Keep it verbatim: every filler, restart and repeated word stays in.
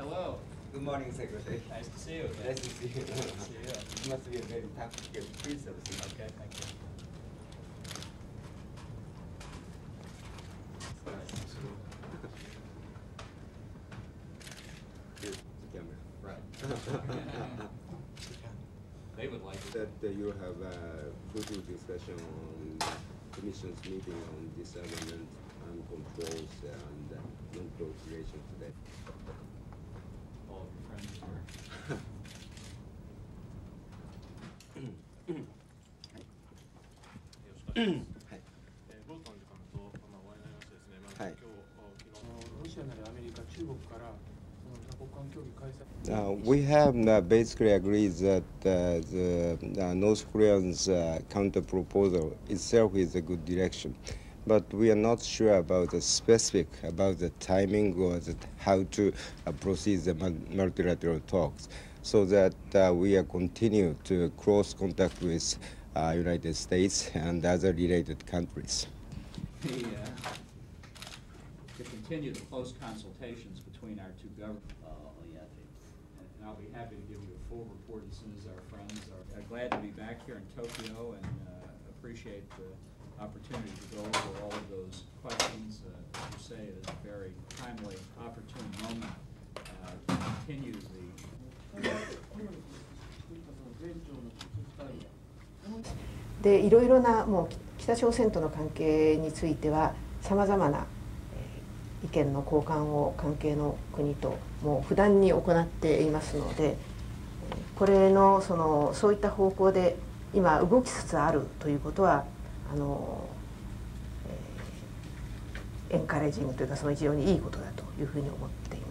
Hello. Good morning, Secretary. Nice to see you again. Nice to see you. Nice to see you. It must be a very tough piece of thing. Okay, thank you. Here's the camera. Right. They would like it. That uh, you have a fruitful discussion on the Commission's meeting on disarmament and controls and uh, non-proliferation today. All of your friends here. はい。 Uh, we have uh, basically agreed that uh, the uh, North Korean's uh, counter proposal itself is a good direction, but we are not sure about the specific about the timing or the, how to uh, proceed the multilateral talks. So that uh, we are continue to close contact with uh, United States and other related countries. The, uh, to continue the close consultations between our two governments. And I'll be happy to give you a full report as soon as our friends are uh, glad to be back here in Tokyo, and uh, appreciate the opportunity to go over all of those questions. Uh, as you say, it is a very timely, opportune moment uh, to continue the. でいろいろなもう北朝鮮との関係についてはさまざまな意見の交換を関係の国ともう不断に行っていますので、これのそのそういった方向で今動きつつあるということはあの、えー、エンカレージングというかその非常にいいことだというふうに思っています。